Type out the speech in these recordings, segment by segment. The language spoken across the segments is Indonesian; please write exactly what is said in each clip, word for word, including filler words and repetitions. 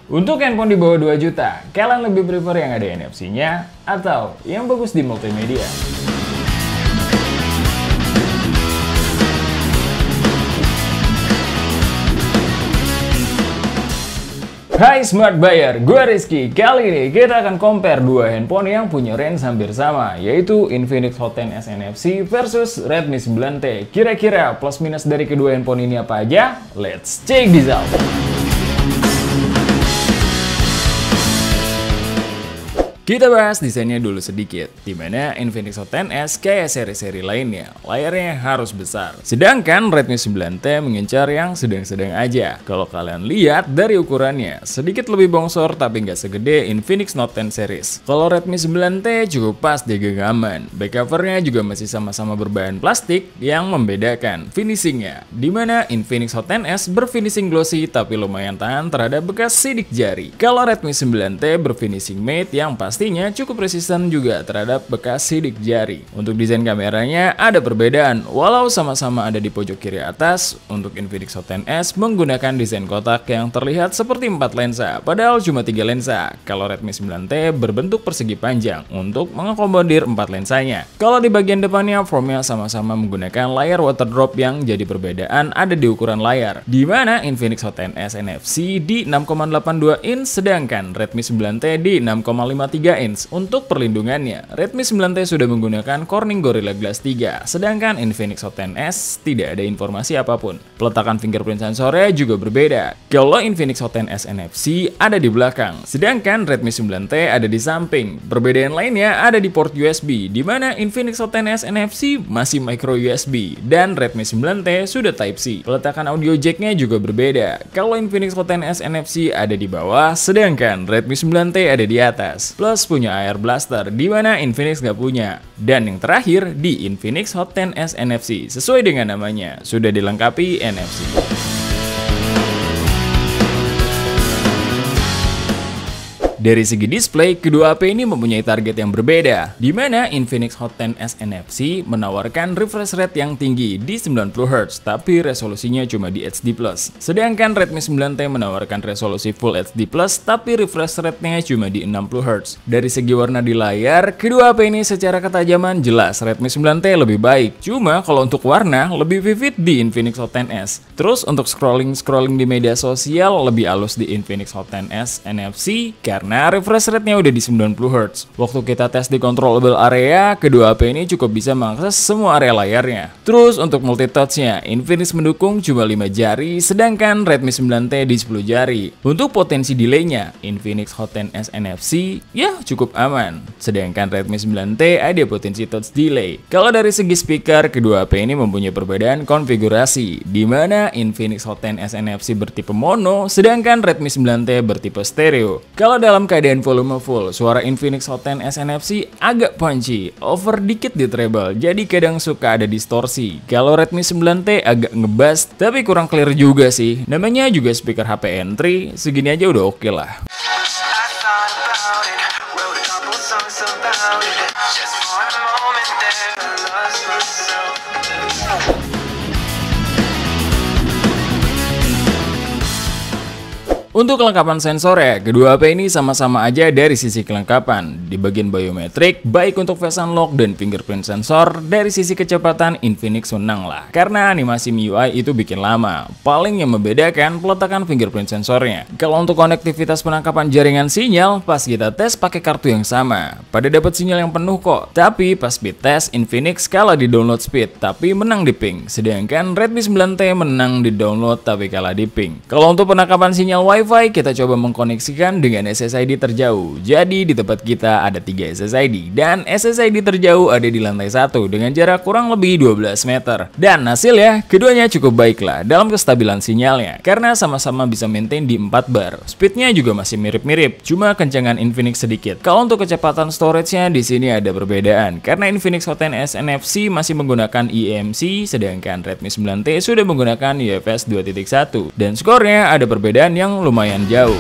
Untuk handphone di bawah dua juta, kalian lebih prefer yang ada N F C-nya atau yang bagus di multimedia? Hai Smart Buyer, gue Rizky. Kali ini kita akan compare dua handphone yang punya range hampir sama, yaitu Infinix Hot ten S N F C versus Redmi sembilan T. Kira-kira plus minus dari kedua handphone ini apa aja? Let's check this out! Kita bahas desainnya dulu sedikit, dimana Infinix Hot ten S kayak seri-seri lainnya, layarnya harus besar. Sedangkan Redmi sembilan T mengincar yang sedang-sedang aja. Kalau kalian lihat dari ukurannya, sedikit lebih bongsor tapi nggak segede Infinix Note ten series. Kalau Redmi sembilan T cukup pas di genggaman. Back covernya juga masih sama-sama berbahan plastik yang membedakan finishingnya. Dimana Infinix Hot ten S berfinishing glossy tapi lumayan tahan terhadap bekas sidik jari. Kalau Redmi sembilan T berfinishing matte yang pas pastinya cukup resisten juga terhadap bekas sidik jari. Untuk desain kameranya ada perbedaan, walau sama-sama ada di pojok kiri atas. Untuk Infinix Hot ten S menggunakan desain kotak yang terlihat seperti empat lensa, padahal cuma tiga lensa. Kalau Redmi sembilan T berbentuk persegi panjang untuk mengakomodir empat lensanya. Kalau di bagian depannya, formnya sama-sama menggunakan layar water drop yang jadi perbedaan ada di ukuran layar, di mana Infinix Hot ten S N F C di enam koma delapan dua inch, sedangkan Redmi sembilan T di enam koma lima tiga inch. Untuk perlindungannya, Redmi sembilan T sudah menggunakan Corning Gorilla Glass tiga, sedangkan Infinix Hot ten S tidak ada informasi apapun. Peletakan fingerprint sensornya juga berbeda. Kalau Infinix Hot ten S N F C ada di belakang, sedangkan Redmi sembilan T ada di samping. Perbedaan lainnya ada di port U S B, di mana Infinix Hot ten S N F C masih micro U S B dan Redmi sembilan T sudah Type C. Peletakan audio jacknya juga berbeda. Kalau Infinix Hot ten S N F C ada di bawah, sedangkan Redmi sembilan T ada di atas. Plus punya Air Blaster, di mana Infinix nggak punya. Dan yang terakhir di Infinix Hot ten S N F C, sesuai dengan namanya, sudah dilengkapi N F C. Dari segi display, kedua H P ini mempunyai target yang berbeda, di mana Infinix Hot ten S N F C menawarkan refresh rate yang tinggi di sembilan puluh hertz, tapi resolusinya cuma di H D plus. Sedangkan Redmi sembilan T menawarkan resolusi Full H D plus, tapi refresh rate-nya cuma di enam puluh hertz. Dari segi warna di layar, kedua H P ini secara ketajaman jelas Redmi sembilan T lebih baik. Cuma kalau untuk warna, lebih vivid di Infinix Hot ten S. Terus untuk scrolling-scrolling di media sosial, lebih halus di Infinix Hot ten S N F C, karena Nah, refresh rate-nya udah di sembilan puluh hertz. Waktu kita tes di controllable area, kedua H P ini cukup bisa mengakses semua area layarnya. Terus untuk multitouch-nya, Infinix mendukung cuma lima jari, sedangkan Redmi sembilan T di sepuluh jari. Untuk potensi delay-nya, Infinix Hot ten S N F C ya cukup aman, sedangkan Redmi sembilan T ada potensi touch delay. Kalau dari segi speaker, kedua H P ini mempunyai perbedaan konfigurasi, di mana Infinix Hot ten S N F C bertipe mono, sedangkan Redmi sembilan T bertipe stereo. Kalau dalam Dalam keadaan volume full, suara Infinix Hot ten S N F C agak punchy, over dikit di treble, jadi kadang suka ada distorsi. Kalau Redmi sembilan T agak ngebass, tapi kurang clear juga sih. Namanya juga speaker H P entry, segini aja udah oke lah. Untuk kelengkapan sensornya, kedua H P ini sama-sama aja dari sisi kelengkapan. Di bagian biometrik, baik untuk face unlock dan fingerprint sensor, dari sisi kecepatan Infinix menang lah. Karena animasi M I U I itu bikin lama. Paling yang membedakan peletakan fingerprint sensornya. Kalau untuk konektivitas penangkapan jaringan sinyal, pas kita tes pakai kartu yang sama, pada dapat sinyal yang penuh kok. Tapi pas speed test, Infinix kalah di download speed, tapi menang di ping. Sedangkan Redmi sembilan T menang di download, tapi kalah di ping. Kalau untuk penangkapan sinyal Wi-Fi, kita coba mengkoneksikan dengan S S I D terjauh. Jadi di tempat kita ada tiga S S I D, dan S S I D terjauh ada di lantai satu dengan jarak kurang lebih dua belas meter. Dan hasilnya, keduanya cukup baik lah dalam kestabilan sinyalnya, karena sama-sama bisa maintain di empat bar. Speednya juga masih mirip-mirip, cuma kencangan Infinix sedikit. Kalau untuk kecepatan storage-nya di sini ada perbedaan, karena Infinix Hot ten S N F C masih menggunakan E M C, sedangkan Redmi sembilan T sudah menggunakan U F S dua titik satu. Dan skornya ada perbedaan yang lumayan jauh.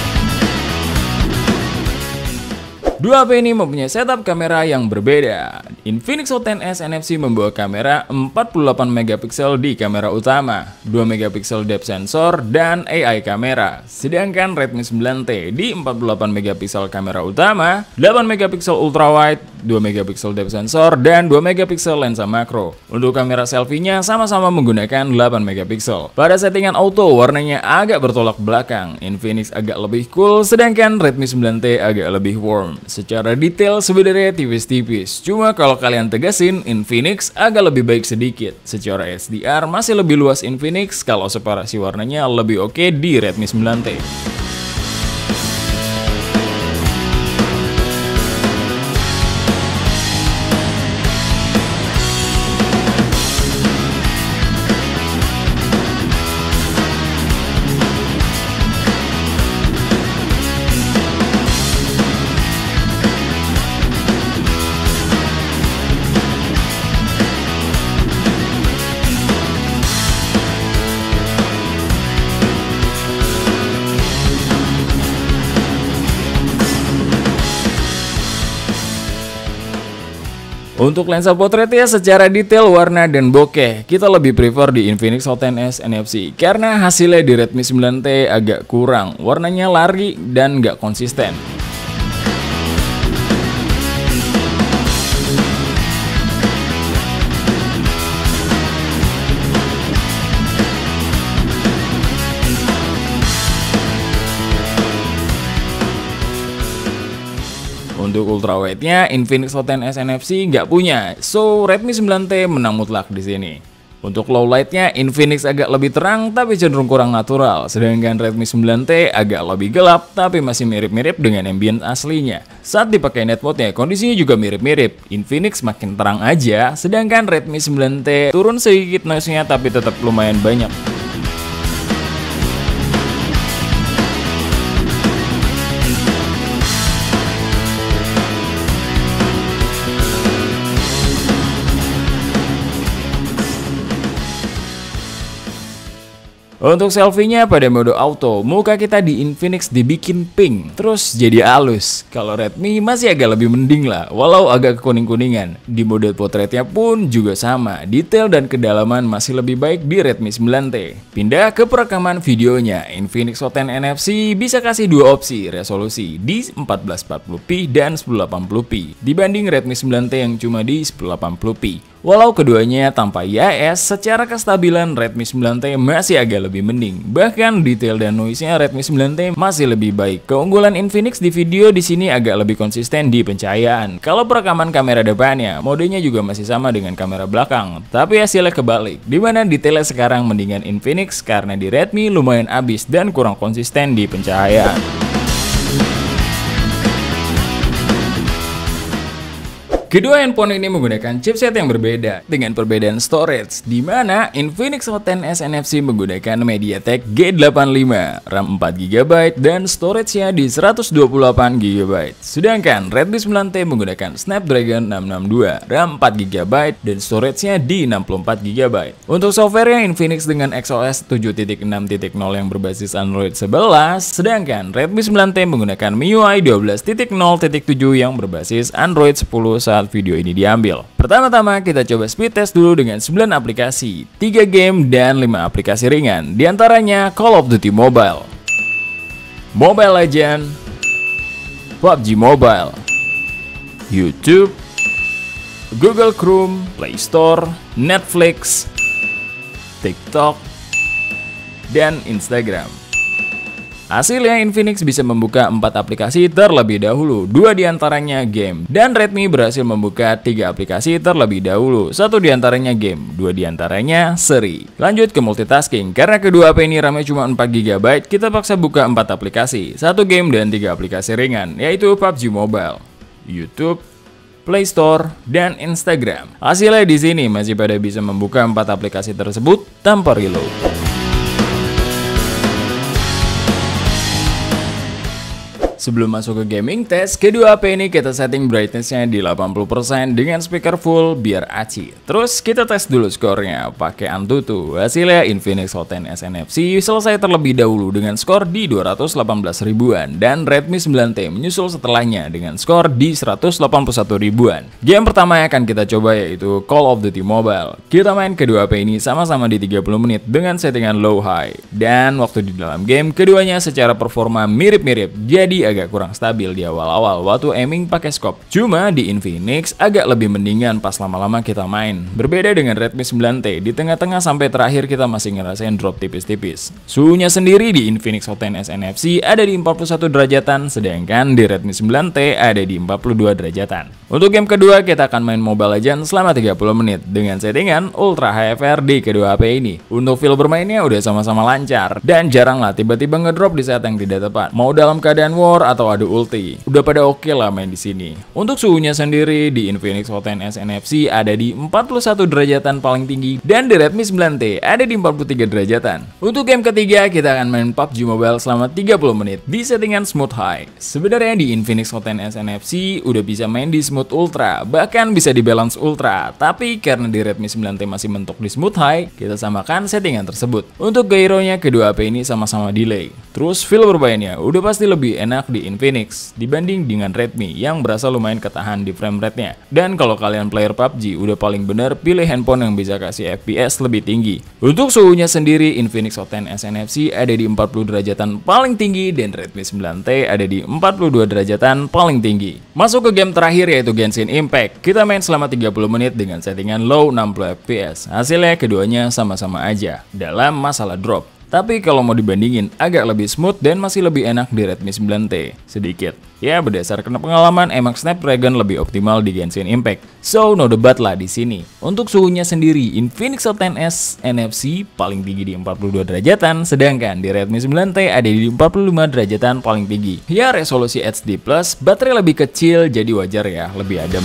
Dua H P ini mempunyai setup kamera yang berbeda. Infinix Hot X S N F C membawa kamera empat puluh delapan megapiksel di kamera utama, dua megapiksel depth sensor, dan A I kamera. Sedangkan Redmi sembilan T di empat puluh delapan megapiksel kamera utama, delapan megapiksel ultrawide, dua megapiksel depth sensor, dan dua megapiksel lensa makro. Untuk kamera selfie-nya sama-sama menggunakan delapan megapiksel. Pada settingan auto, warnanya agak bertolak belakang. Infinix agak lebih cool, sedangkan Redmi sembilan T agak lebih warm. Secara detail sebenarnya tipis-tipis. Cuma kalau kalian tegasin, Infinix agak lebih baik sedikit. Secara H D R masih lebih luas Infinix, kalau separasi warnanya lebih oke di Redmi sembilan T. Untuk lensa potretnya secara detail, warna, dan bokeh, kita lebih prefer di Infinix Hot X S N F C karena hasilnya di Redmi sembilan T agak kurang, warnanya lari dan nggak konsisten. Untuk ultrawide-nya, Infinix Hot X S N F C nggak punya, so Redmi sembilan T menang mutlak di sini. Untuk low light-nya, Infinix agak lebih terang tapi cenderung kurang natural, sedangkan Redmi sembilan T agak lebih gelap tapi masih mirip-mirip dengan ambient aslinya. Saat dipakai night mode-nya, kondisinya juga mirip-mirip. Infinix makin terang aja, sedangkan Redmi sembilan T turun sedikit noise-nya tapi tetap lumayan banyak. Untuk selfie-nya pada mode auto, muka kita di Infinix dibikin pink, terus jadi halus. Kalau Redmi masih agak lebih mending lah, walau agak kuning-kuningan. Di mode potretnya pun juga sama, detail dan kedalaman masih lebih baik di Redmi sembilan T. Pindah ke perekaman videonya, Infinix Hot X S N F C bisa kasih dua opsi resolusi di empat belas empat puluh p dan sepuluh delapan puluh p, dibanding Redmi sembilan T yang cuma di sepuluh delapan puluh p. Walau keduanya tanpa I I S, secara kestabilan Redmi sembilan T masih agak lebih mending. Bahkan detail dan noise-nya Redmi sembilan T masih lebih baik. Keunggulan Infinix di video di sini agak lebih konsisten di pencahayaan. Kalau perekaman kamera depannya, modenya juga masih sama dengan kamera belakang, tapi hasilnya kebalik, dimana detailnya sekarang mendingan Infinix karena di Redmi lumayan abis dan kurang konsisten di pencahayaan. Kedua handphone ini menggunakan chipset yang berbeda dengan perbedaan storage, di mana Infinix Hot X S N F C menggunakan MediaTek G delapan puluh lima, RAM empat giga byte, dan storage-nya di seratus dua puluh delapan giga byte. Sedangkan Redmi sembilan T menggunakan Snapdragon enam enam dua, RAM empat giga byte, dan storage-nya di enam puluh empat giga byte. Untuk software-nya, Infinix dengan X O S tujuh titik enam titik nol yang berbasis Android sebelas, sedangkan Redmi sembilan T menggunakan M I U I dua belas titik nol titik tujuh yang berbasis Android sepuluh saat video ini diambil. Pertama-tama kita coba speed test dulu dengan sembilan aplikasi, tiga game dan lima aplikasi ringan, diantaranya Call of Duty Mobile, Mobile Legends, P U B G Mobile, YouTube, Google Chrome, Play Store, Netflix, TikTok, dan Instagram. Hasilnya, Infinix bisa membuka empat aplikasi terlebih dahulu, dua diantaranya game, dan Redmi berhasil membuka tiga aplikasi terlebih dahulu, satu diantaranya game, dua diantaranya seri. Lanjut ke multitasking, karena kedua H P ini RAM-nya cuma empat giga byte, kita paksa buka empat aplikasi, satu game dan tiga aplikasi ringan, yaitu P U B G Mobile, YouTube, Play Store, dan Instagram. Hasilnya di sini masih pada bisa membuka empat aplikasi tersebut tanpa reload. Sebelum masuk ke gaming test, kedua H P ini kita setting brightness-nya di delapan puluh persen dengan speaker full biar aci. Terus kita tes dulu skornya pakai Antutu. Hasilnya Infinix Hot X S N F C selesai terlebih dahulu dengan skor di dua ratus delapan belas ribuan dan Redmi sembilan T menyusul setelahnya dengan skor di seratus delapan puluh satu ribuan. Game pertama yang akan kita coba yaitu Call of Duty Mobile. Kita main kedua H P ini sama-sama di tiga puluh menit dengan settingan low high. Dan waktu di dalam game keduanya secara performa mirip-mirip, jadi agak kurang stabil di awal-awal waktu aiming pakai scope. Cuma di Infinix agak lebih mendingan pas lama-lama kita main. Berbeda dengan Redmi sembilan T, di tengah-tengah sampai terakhir kita masih ngerasain drop tipis-tipis. Suhunya sendiri di Infinix Hot X S N F C ada di empat puluh satu derajatan, sedangkan di Redmi sembilan T ada di empat puluh dua derajatan. Untuk game kedua kita akan main Mobile Legends selama tiga puluh menit dengan settingan Ultra H F R di kedua H P ini. Untuk feel bermainnya udah sama-sama lancar dan jarang lah tiba-tiba ngedrop di saat yang tidak tepat. Mau dalam keadaan war atau adu ulti, udah pada oke okay lah main di sini. Untuk suhunya sendiri di Infinix Hot X S N F C ada di empat puluh satu derajatan paling tinggi dan di Redmi sembilan T ada di empat puluh tiga derajatan. Untuk game ketiga kita akan main P U B G Mobile selama tiga puluh menit di settingan Smooth High. Sebenarnya di Infinix Hot X S N F C udah bisa main di Smooth Ultra, bahkan bisa di Balance Ultra, tapi karena di Redmi sembilan T masih mentok di Smooth High, kita samakan settingan tersebut. Untuk gyronya kedua H P ini sama-sama delay. Terus feel bermainnya udah pasti lebih enak di Infinix dibanding dengan Redmi yang berasa lumayan ketahan di frame rate-nya. Dan kalau kalian player P U B G udah paling bener pilih handphone yang bisa kasih F P S lebih tinggi. Untuk suhunya sendiri Infinix Hot X S N F C ada di empat puluh derajatan paling tinggi dan Redmi sembilan T ada di empat puluh dua derajatan paling tinggi. Masuk ke game terakhir yaitu Genshin Impact. Kita main selama tiga puluh menit dengan settingan low enam puluh F P S. Hasilnya keduanya sama-sama aja dalam masalah drop. Tapi kalau mau dibandingin, agak lebih smooth dan masih lebih enak di Redmi sembilan T sedikit. Ya, berdasarkan pengalaman, emang Snapdragon lebih optimal di Genshin Impact. So, no debat lah di sini. Untuk suhunya sendiri, Infinix Hot X S N F C paling tinggi di empat puluh dua derajatan, sedangkan di Redmi sembilan T ada di empat puluh lima derajatan paling tinggi. Ya, resolusi H D plus, baterai lebih kecil, jadi wajar ya, lebih adem.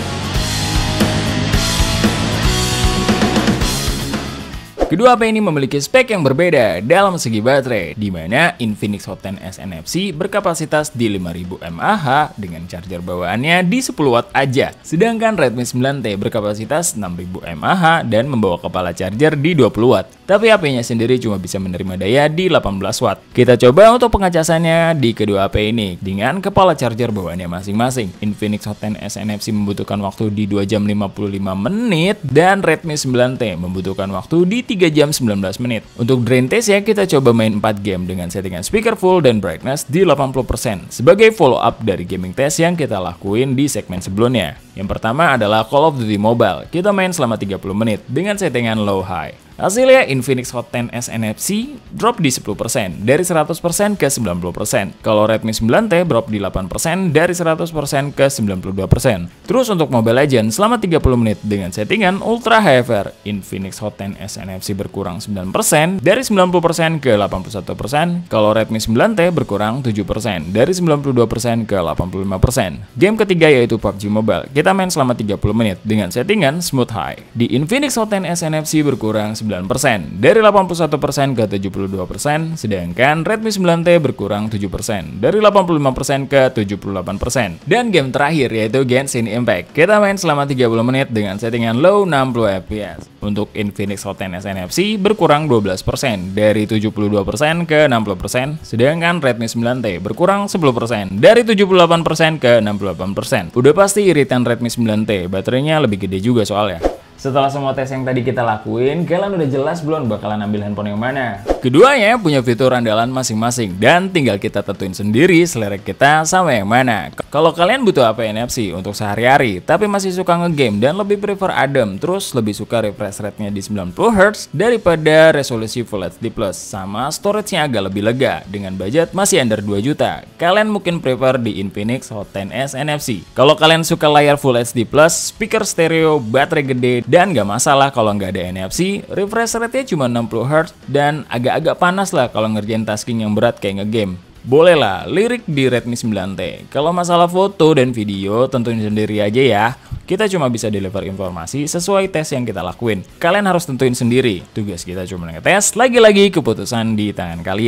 Kedua H P ini memiliki spek yang berbeda dalam segi baterai, di mana Infinix Hot X S N F C berkapasitas di lima ribu mAh dengan charger bawaannya di sepuluh watt aja, sedangkan Redmi sembilan T berkapasitas enam ribu mAh dan membawa kepala charger di dua puluh watt. Tapi H P-nya sendiri cuma bisa menerima daya di delapan belas watt. Kita coba untuk pengecasannya di kedua H P ini dengan kepala charger bawaannya masing-masing. Infinix Hot X S N F C membutuhkan waktu di dua jam lima puluh lima menit dan Redmi sembilan T membutuhkan waktu di tiga jam sembilan belas menit. Untuk drain test ya kita coba main empat game dengan settingan speaker full dan brightness di delapan puluh persen sebagai follow up dari gaming test yang kita lakuin di segmen sebelumnya. Yang pertama adalah Call of Duty Mobile. Kita main selama tiga puluh menit dengan settingan low high. Hasilnya Infinix Hot X S N F C drop di sepuluh persen dari seratus persen ke sembilan puluh persen. Kalau Redmi sembilan T drop di delapan persen dari seratus persen ke sembilan puluh dua persen. Terus untuk Mobile Legends selama tiga puluh menit dengan settingan Ultra H F R, Infinix Hot X S N F C berkurang sembilan persen dari sembilan puluh persen ke delapan puluh satu persen. Kalau Redmi sembilan T berkurang tujuh persen dari sembilan puluh dua persen ke delapan puluh lima persen. Game ketiga yaitu P U B G Mobile. Kita main selama tiga puluh menit dengan settingan Smooth High. Di Infinix Hot X S N F C berkurang sembilan persen dari delapan puluh satu persen ke tujuh puluh dua persen, sedangkan Redmi sembilan T berkurang tujuh persen dari delapan puluh lima persen ke tujuh puluh delapan persen. Dan game terakhir yaitu Genshin Impact. Kita main selama tiga puluh menit dengan settingan low enam puluh F P S. Untuk Infinix Hot X S N F C berkurang dua belas persen dari tujuh puluh dua persen ke enam puluh persen, sedangkan Redmi sembilan T berkurang sepuluh persen dari tujuh puluh delapan persen ke enam puluh delapan persen. Udah pasti iritan Redmi sembilan T, baterainya lebih gede juga soalnya. Setelah semua tes yang tadi kita lakuin, kalian udah jelas belum bakalan ambil handphone yang mana? Keduanya punya fitur andalan masing-masing dan tinggal kita tentuin sendiri selera kita sama yang mana. Kalau kalian butuh H P N F C untuk sehari-hari, tapi masih suka ngegame dan lebih prefer adem, terus lebih suka refresh rate-nya di sembilan puluh hertz daripada resolusi Full H D plus, sama storage-nya agak lebih lega dengan budget masih under dua juta, kalian mungkin prefer di Infinix Hot X S N F C. Kalau kalian suka layar Full H D plus, speaker stereo, baterai gede, dan nggak masalah kalau nggak ada N F C, refresh rate-nya cuma enam puluh hertz dan agak-agak panas lah kalau ngerjain tasking yang berat kayak ngegame. Boleh lah, lirik di Redmi sembilan T. Kalau masalah foto dan video, tentuin sendiri aja ya. Kita cuma bisa deliver informasi sesuai tes yang kita lakuin. Kalian harus tentuin sendiri. Tugas kita cuma ngetes, lagi-lagi keputusan di tangan kalian.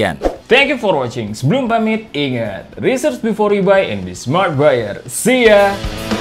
Thank you for watching. Sebelum pamit, ingat, research before you buy and be smart buyer. See ya!